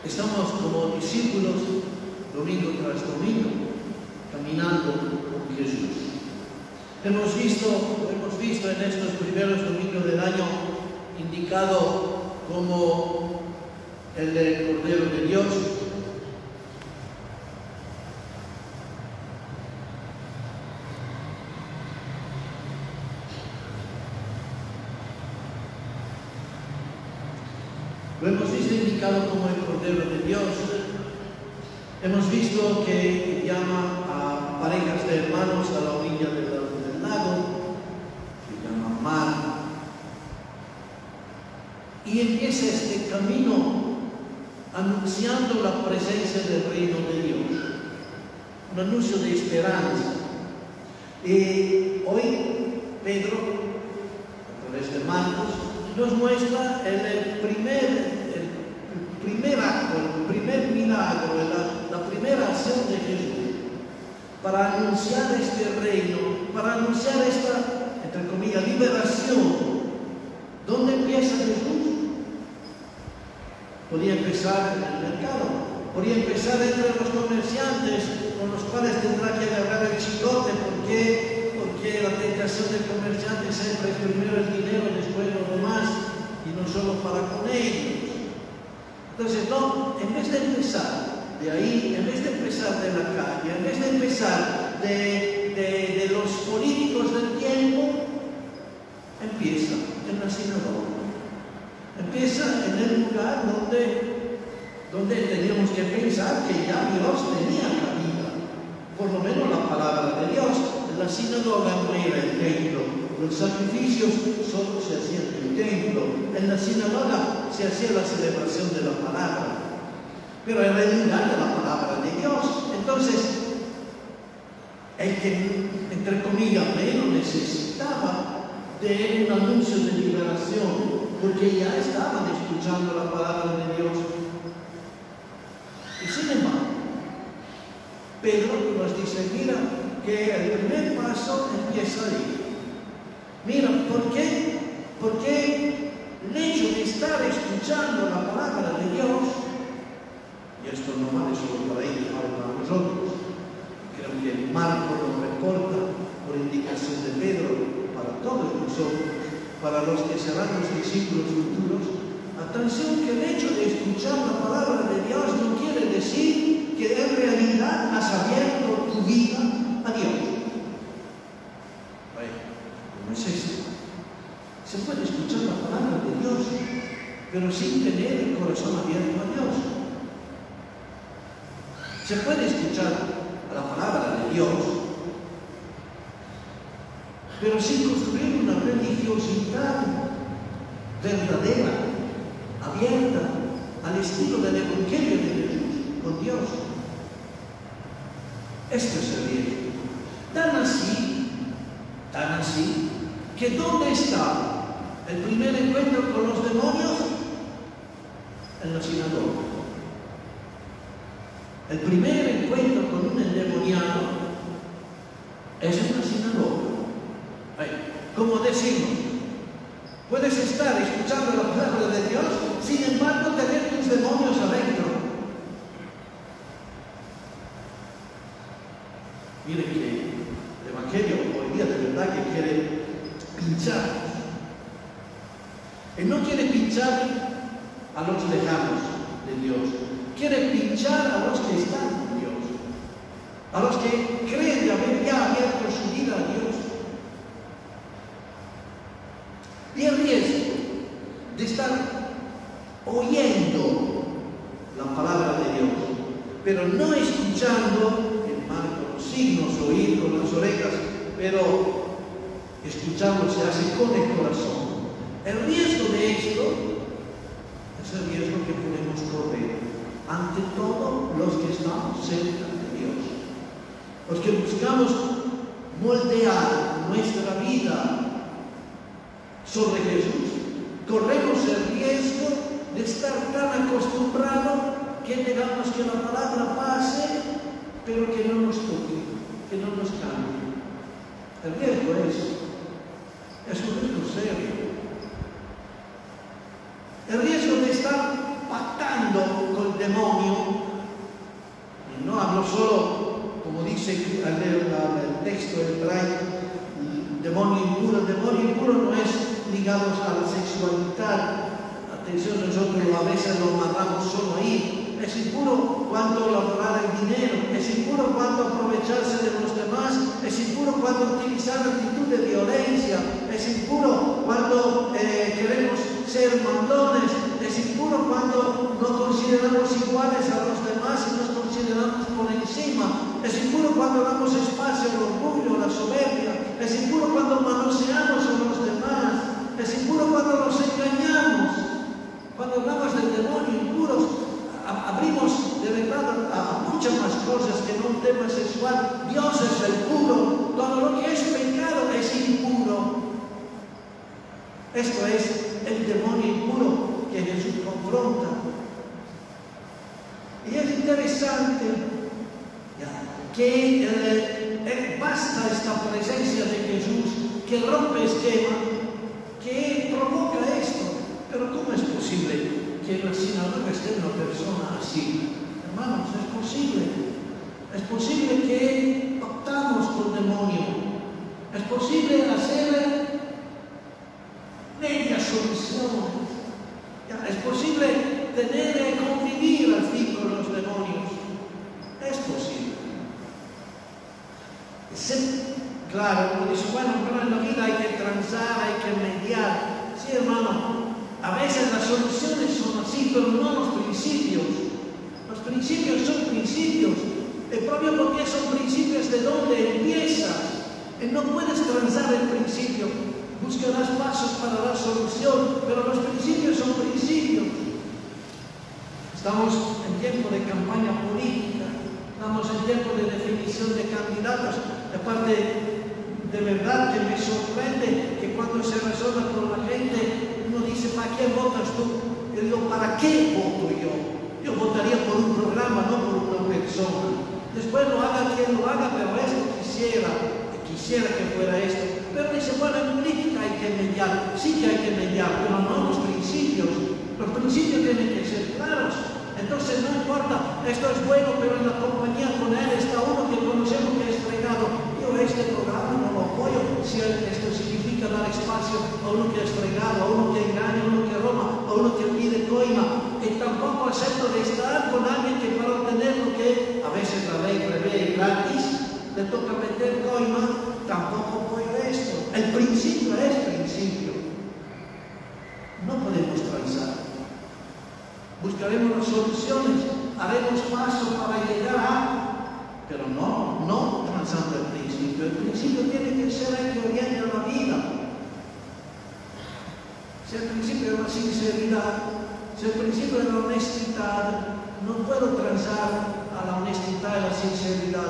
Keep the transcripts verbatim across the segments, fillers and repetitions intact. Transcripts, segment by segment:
Estamos como discípulos, domingo tras domingo, caminando con Jesús. Hemos visto, hemos visto en estos primeros domingos del año indicado como el del Cordero de Dios. Lo hemos visto indicado como el Cordero de Dios. Hemos visto que llama a parejas de hermanos a la orilla del, del lago, que llama mar. Y empieza este camino anunciando la presencia del reino de Dios. Un anuncio de esperanza. Y hoy Pedro, a través de Marcos, nos muestra el, el, primer, el, el primer acto, el primer milagro, la, la primera acción de Jesús para anunciar este reino, para anunciar esta, entre comillas, liberación. ¿Dónde empieza Jesús? Podía empezar en el mercado, podía empezar entre los comerciantes con los cuales tendrá que agarrar el chicote. ¿Por qué? Porque la tentación del comerciante siempre es primero el dinero, después lo demás, y no solo para con ellos. Entonces, no, en vez de empezar de ahí, en vez de empezar de la calle, en vez de empezar de, de, de los políticos del tiempo, empieza en la sinagoga. Empieza en el lugar donde, donde teníamos que pensar que ya Dios tenía cabida, por lo menos la palabra de Dios. La sinagoga no era el templo, los sacrificios solo se hacían en el templo, en la sinagoga se hacía la celebración de la palabra, pero era el lugar de la palabra de Dios. Entonces, el que, entre comillas, menos necesitaba de un anuncio de liberación, porque ya estaban escuchando la palabra de Dios. Y sin embargo, Pedro nos dice, mira, que el primer paso empieza ahí. Mira, ¿por qué? Porque el hecho de estar escuchando la palabra de Dios, y esto no vale solo para ellos, vale para nosotros, creo que Marco lo reporta por indicación de Pedro, para todos nosotros, para los que serán los discípulos futuros. Atención, que el hecho de escuchar la palabra de Dios no quiere decir que en realidad has abierto tu vida a Dios. Bueno, ¿cómo es esto? Se puede escuchar la palabra de Dios, pero sin tener el corazón abierto a Dios. Se puede escuchar la palabra de Dios, pero sin construir una religiosidad verdadera, abierta, al estilo del Evangelio de Jesús, con Dios. Esto es el riesgo. Tan así, tan así, que ¿dónde está el primer encuentro con los demonios? En la sinagoga. El primer encuentro con un endemoniado es en la sinagoga. Como decimos, puedes estar escuchando la palabra de Dios, sin embargo tener tus demonios adentro. Miren que el Evangelio hoy día de verdad que quiere pinchar. Él no quiere pinchar a los lejanos de Dios, quiere pinchar a los que están con Dios, a los que creen de haber ya abierto su vida a Dios. Y el riesgo de estar oyendo la palabra de Dios, pero no escuchando, en Marco los signos, oír con las orejas, pero escuchando se hace con el corazón. El riesgo de esto es el riesgo que podemos correr ante todo los que estamos cerca de Dios, los que buscamos moldear nuestra vida sobre Jesús. Corremos el riesgo de estar tan acostumbrados que dejamos que la palabra pase, pero que no nos toque, que no nos cambie. El riesgo es, es un riesgo serio. El riesgo de estar pactando con el demonio. Y no hablo solo, como dice al leer el texto hebraico, el demonio impuro. El demonio impuro no es ligado a la sexualidad. Atención, nosotros a veces lo amarramos solo ahí. Es impuro cuando adorar el dinero, es impuro cuando aprovecharse de los demás, es impuro cuando utilizar actitud de violencia, es impuro cuando eh, queremos ser mandones, es impuro cuando nos consideramos iguales a los demás y nos consideramos por encima, es impuro cuando damos espacio al orgullo, a la soberbia, es impuro cuando manoseamos a los demás, es impuro cuando los engañamos. Cuando hablamos del demonio impuros, abrimos de verdad a muchas más cosas que no un tema sexual. Dios es el puro, todo lo que es pecado es impuro. Esto es el demonio impuro que Jesús confronta. Y es interesante ya, que eh, eh, basta esta presencia de Jesús que rompe esquema, que provoca esto. Pero ¿cómo es posible que en la sinagoga esté una persona así? Hermanos, es posible. Es posible que pactamos con el demonio. Es posible hacer medias soluciones. Es posible tener y convivir al fin con los demonios. Es posible. Sí, claro, uno dice, bueno, pero en la vida hay que transar, hay que mediar. Sí, hermano. A veces las soluciones son así, pero no los principios. Los principios son principios. El propio porque son principios de donde empiezas. Y no puedes transar el principio. Buscarás pasos para la solución, pero los principios son principios. Estamos en tiempo de campaña política. Estamos en tiempo de definición de candidatos. Aparte, de verdad que me sorprende que cuando se razona con la gente, uno dice, ¿para qué votas tú? Yo digo, ¿para qué voto yo? Yo votaría por un programa, no por una persona. Después lo haga quien lo haga, pero esto quisiera, quisiera que fuera esto. Pero dice, bueno, en política hay que mediar. Sí que hay que mediar, pero no los principios. Los principios tienen que ser claros. Entonces no importa, esto es bueno, pero en la compañía con él está uno que conocemos que es fregado. Yo este programa no lo apoyo si esto significa dar espacio a uno que es fregado, a uno que engaña, a uno que roba, a uno que pide coima. Y tampoco acepto de estar con alguien que para obtener lo que a veces la ley prevé gratis, le toca meter coima. Tampoco apoyo esto. El principio es principio. No podemos transar. Buscaremos las soluciones, haremos pasos para llegar a, pero no, no transando el principio. El principio tiene que ser el que oriente a la vida. Si el principio es la sinceridad, si el principio es la honestidad, no puedo transar a la honestidad y la sinceridad.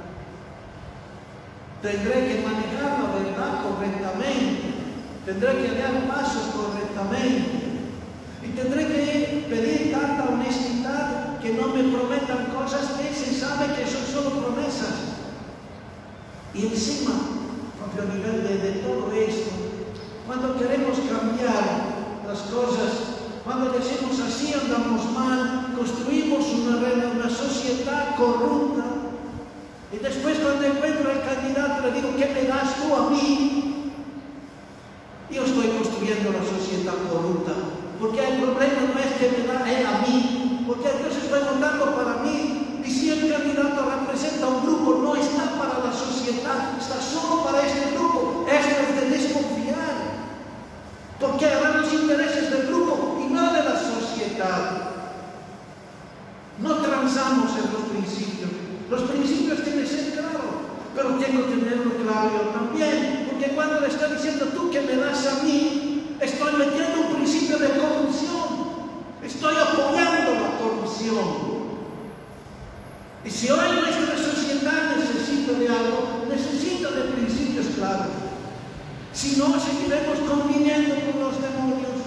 Tendré que manejar la verdad correctamente, tendré que dar pasos correctamente. Y tendré que pedir tanta honestidad que no me prometan cosas que se sabe que son solo promesas. Y encima, a nivel de, de todo esto, cuando queremos cambiar las cosas, cuando decimos así andamos mal, construimos una, una sociedad corrupta. Y después cuando encuentro al candidato le digo, ¿qué me das tú a mí? Yo estoy construyendo la sociedad corrupta. Porque el problema no es que me da él a mí, porque entonces estoy votando para mí. Y si el candidato representa un grupo, no está para la sociedad, está solo para este grupo. Esto es de desconfiar. Porque habrá los intereses del grupo y no de la sociedad. No transamos en los principios. Los principios tienen que ser claros, pero tengo que tenerlo claro yo también. Porque cuando le estoy diciendo tú que me das a mí, estoy metiendo un principio de corrupción. Estoy apoyando la corrupción. Y si hoy nuestra sociedad necesita de algo, necesita de principios claros. Si no, seguiremos conviviendo con los demonios.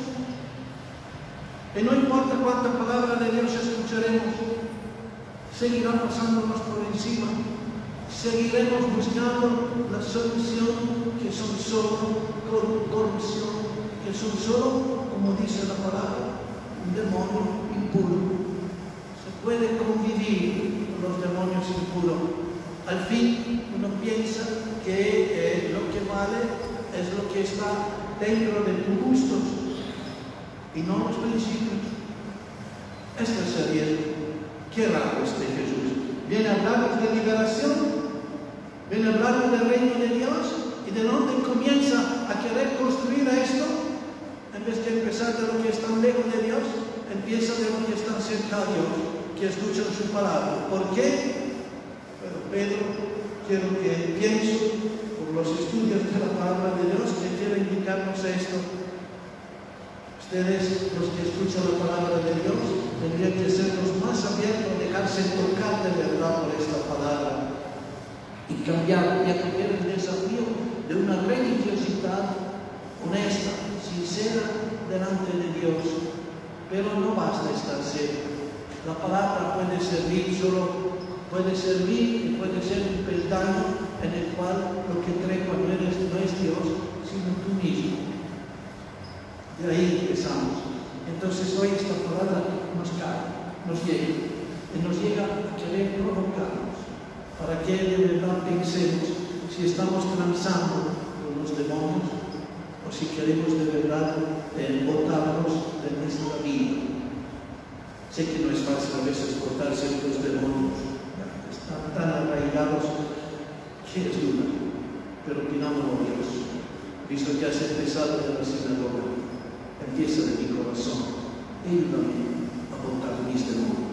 Y no importa cuánta palabra de Dios escucharemos, seguirán pasándonos por encima. Seguiremos buscando la solución que son solo corrupción, que son solo, como dice la palabra, un demonio impuro. Se puede convivir con los demonios impuros. Al fin uno piensa que eh, lo que vale es lo que está dentro de tus gustos y no los principios. Este es el riesgo. Qué raro este Jesús. Viene a hablarnos de liberación, viene a hablarnos del reino de Dios, y de dónde comienza a querer construir a esto, en vez de empezar de lo que está lejos de Dios, empieza de lo que está cerca de Dios, que escuchan su palabra. ¿Por qué? Pero Pedro, quiero que pienso por los estudios de la palabra de Dios, que quiere indicarnos esto. Ustedes, los que escuchan la palabra de Dios, tendrían que ser los más abiertos, dejarse tocar de verdad por esta palabra y cambiar, y acoger el desafío de una religiosidad honesta, sincera delante de Dios. Pero no basta estar serio. La palabra puede servir solo, puede servir y puede ser un peldaño en el cual lo que trepa no, eres, no es Dios, sino tú mismo. De ahí empezamos. Entonces hoy esta palabra nos cae, nos llega, y nos llega a querer provocarnos, para que de verdad pensemos si estamos transando con los demonios o si queremos de verdad eh, botarlos de nuestra vida. Sé que no es fácil a veces botarse de los demonios, están tan arraigados que es dura, pero pidámoslo a Dios, visto que has empezado de la sinagoga, empieza de mi corazón, ayúdame a botar mis demonios.